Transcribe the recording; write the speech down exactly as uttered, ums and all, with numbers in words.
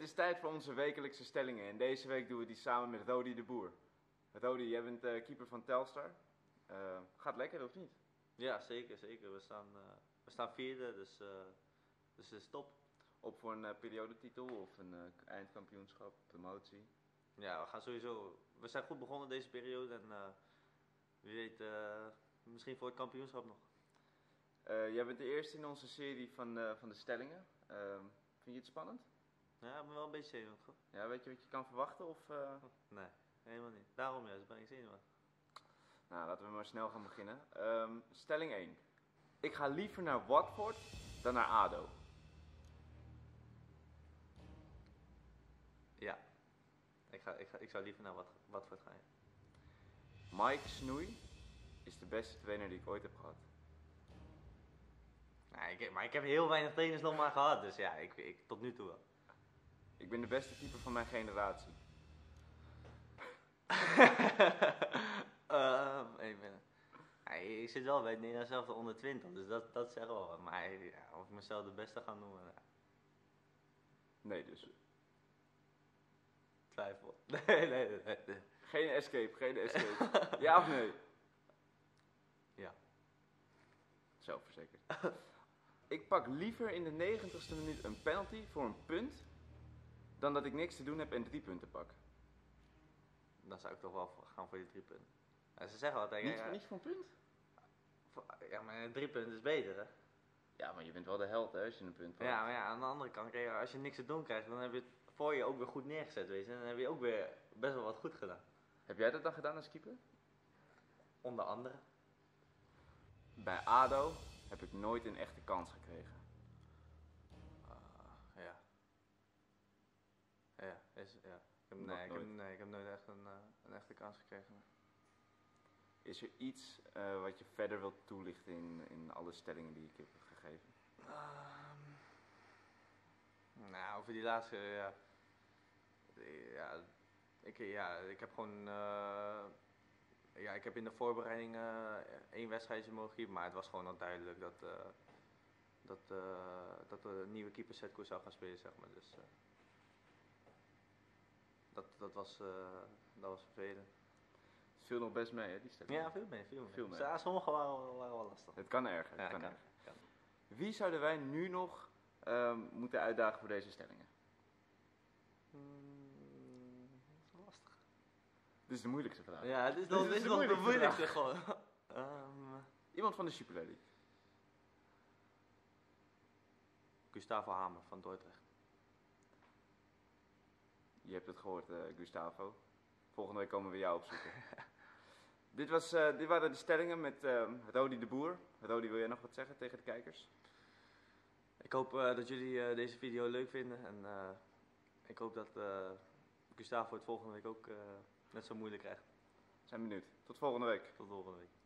is tijd voor onze wekelijkse stellingen en deze week doen we die samen met Rodi de Boer. Rodi, jij bent uh, keeper van Telstar. Uh, gaat lekker of niet? Ja, zeker, zeker. We staan, uh, we staan vierde, dus, uh, dus het is top. Op voor een uh, periodetitel of een uh, eindkampioenschap, promotie? Ja, we gaan sowieso. We zijn goed begonnen deze periode en uh, wie weet, uh, misschien voor het kampioenschap nog. Uh, jij bent de eerste in onze serie van, uh, van de stellingen. Uh, vind je het spannend? Ja, ik ben wel een beetje zenuwachtig. Ja, weet je wat je kan verwachten? Of, uh... Nee, helemaal niet. Daarom juist ben ik zenuwachtig. Nou, laten we maar snel gaan beginnen. Um, stelling één. Ik ga liever naar Watford dan naar A D O. Ja, ik, ga, ik, ga, ik zou liever naar Wat, Watford gaan. Mike Snoei is de beste trainer die ik ooit heb gehad. Nee, ik, maar ik heb heel weinig trainers nog maar gehad, dus ja, ik, ik, tot nu toe wel. Ik ben de beste keeper van mijn generatie. uh, ik, ben, ja, ik zit wel bij het Nederlands zelf onder twintig, dus dat, dat zeg wel wat. Maar ja, of ik mezelf de beste ga noemen, ja. Nee dus. Twijfel. Nee, nee, nee, nee. Geen escape, geen escape. Ja of nee? Ja. Zelfverzekerd. Ik pak liever in de negentigste minuut een penalty voor een punt, dan dat ik niks te doen heb en drie punten pak. Dan zou ik toch wel gaan voor die drie punten. En ze zeggen altijd... Niet, ja, niet voor een punt? Ja, maar drie punten is beter, hè? Ja, maar je bent wel de held, hè, als je een punt pakt. Ja, maar ja, aan de andere kant, kijk, als je niks te doen krijgt, dan heb je het voor je ook weer goed neergezet, weet je. En dan heb je ook weer best wel wat goed gedaan. Heb jij dat dan gedaan als keeper? Onder andere. Bij A D O heb ik nooit een echte kans gekregen. Uh, ja. Ja, is, ja. Ik heb, Nog nee, ik nooit. heb, nee, ik heb nooit echt een, uh, een echte kans gekregen. Is er iets uh, wat je verder wilt toelichten in, in alle stellingen die ik heb gegeven? Um, nou, over die laatste, ja. Ja, ik, ja, ik heb gewoon... Uh, ja, ik heb in de voorbereiding uh, één wedstrijdje mogen keepen, maar het was gewoon al duidelijk dat... Uh, dat, uh, dat de nieuwe keeper Setko zou gaan spelen, zeg maar. Dus... Uh, Dat, dat, was, uh, dat was vervelend. Het viel nog best mee, hè, die stelling? Ja, veel mee, veel mee. Veel mee. Ja, sommige waren, waren wel lastig. Het kan erger. Het ja, kan kan, erger. kan. Wie zouden wij nu nog um, moeten uitdagen voor deze stellingen? Hmm, dat is wel lastig. Dit is de moeilijkste vraag. Ja, dit is nog, dit is de nog moeilijkste, de moeilijkste gewoon. um, Iemand van de Super League. Gustavo Hamer van Dordrecht. Je hebt het gehoord, uh, Gustavo. Volgende week komen we jou opzoeken. dit, was, uh, dit waren de stellingen met uh, Rodi de Boer. Rodi, wil jij nog wat zeggen tegen de kijkers? Ik hoop uh, dat jullie uh, deze video leuk vinden. En uh, ik hoop dat uh, Gustavo het volgende week ook uh, net zo moeilijk krijgt. Zijn benieuwd. Tot volgende week. Tot volgende week.